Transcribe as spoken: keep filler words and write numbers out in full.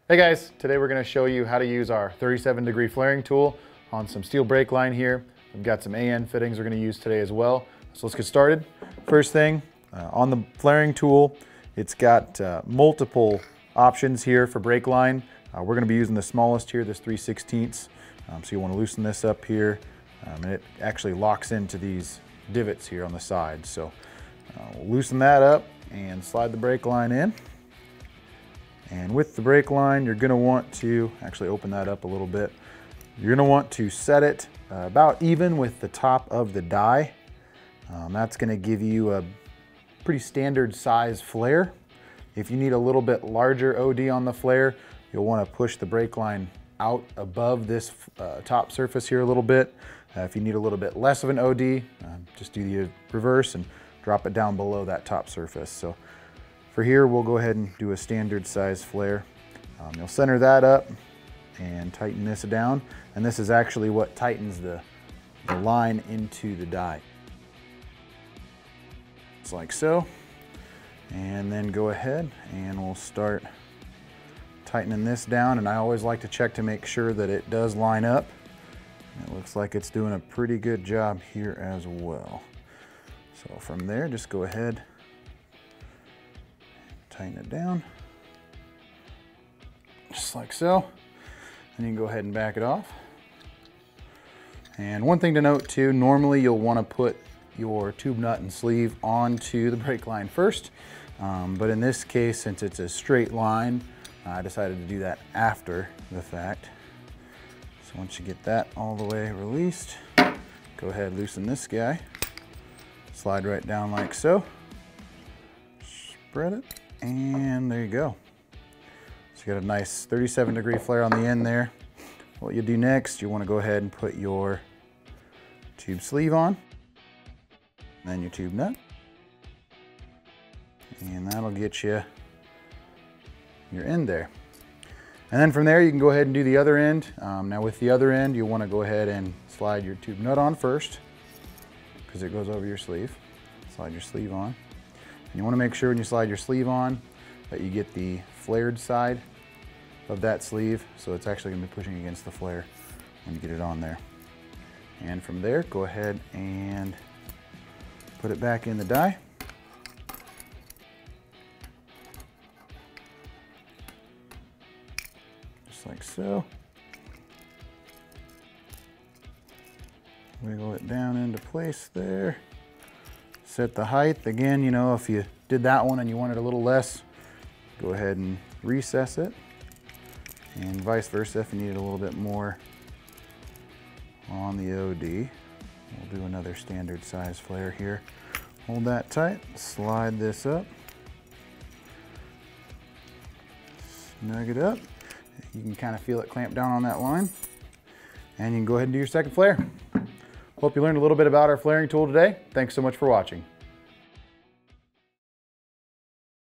Hey guys, today we're going to show you how to use our thirty-seven degree flaring tool on some steel brake line here. We've got some A N fittings we're going to use today as well. So let's get started. First thing, uh, on the flaring tool, it's got uh, multiple options here for brake line. Uh, we're going to be using the smallest here, this three sixteenths. Um, so you want to loosen this up here, um, and it actually locks into these divots here on the side. So uh, we'll loosen that up and slide the brake line in. And with the brake line, you're going to want to actually open that up a little bit. You're going to want to set it uh, about even with the top of the die. Um, that's going to give you a pretty standard size flare. If you need a little bit larger O D on the flare, you'll want to push the brake line out above this uh, top surface here a little bit. Uh, if you need a little bit less of an O D, uh, just do the reverse and drop it down below that top surface. So for here, we'll go ahead and do a standard size flare. Um, you'll center that up and tighten this down. And this is actually what tightens the, the line into the die. Just like so. And then go ahead and we'll start tightening this down. And I always like to check to make sure that it does line up. It looks like it's doing a pretty good job here as well. So from there, just go ahead, tighten it down, just like so. And you can go ahead and back it off. And one thing to note too, normally you'll want to put your tube nut and sleeve onto the brake line first. Um, but in this case, since it's a straight line, I decided to do that after the fact. So once you get that all the way released, go ahead, loosen this guy, slide right down like so, spread it, and there you go. So you got a nice thirty-seven degree flare on the end there. What you do next, you want to go ahead and put your tube sleeve on, then your tube nut, and that'll get you your end there. And then from there, you can go ahead and do the other end. Um, now with the other end, you want to go ahead and slide your tube nut on first, because it goes over your sleeve. Slide your sleeve on. And you want to make sure when you slide your sleeve on that you get the flared side of that sleeve, so it's actually going to be pushing against the flare when you get it on there. And from there, go ahead and put it back in the die. Just like so. Wiggle it down into place there. Set the height. Again, you know, if you did that one and you wanted a little less, go ahead and recess it. And vice versa, if you needed a little bit more on the O D. We'll do another standard size flare here. Hold that tight, slide this up, snug it up. You can kind of feel it clamp down on that line. And you can go ahead and do your second flare. Hope you learned a little bit about our flaring tool today. Thanks so much for watching.